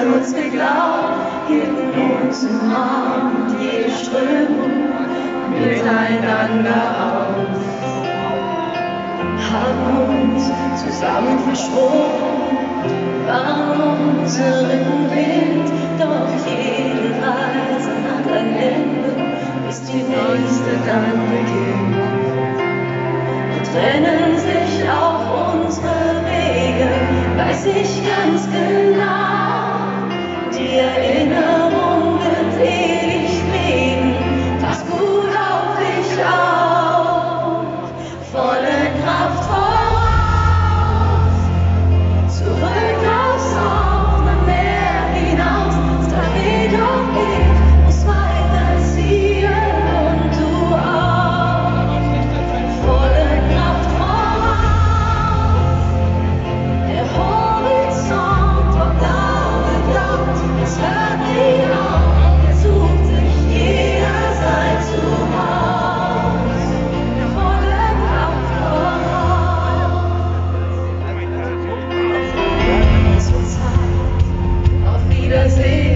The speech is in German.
an uns geglaubt, hielten uns im Arm und jede Strömung miteinander aus. Haben uns zusammen verschworen, waren unseren Wind, doch jede Reise hat ein Ende, bis die nächste dann beginnt. Und trennen sich auch unsere Wege, weiß ich ganz genau, die Erinnerung wird ewig leben, pass gut auf dich auf, volle Kraft voraus, zurück aufs offene Meer hinaus, Stafett auf ich, muss weiterziehen und du auch, volle Kraft voraus, der Horizont war blau geblaut, es hört nie auf, jetzt sucht sich jeder sein Zuhause, volle Kraft voraus. Es wird Zeit, auf Wiedersehen.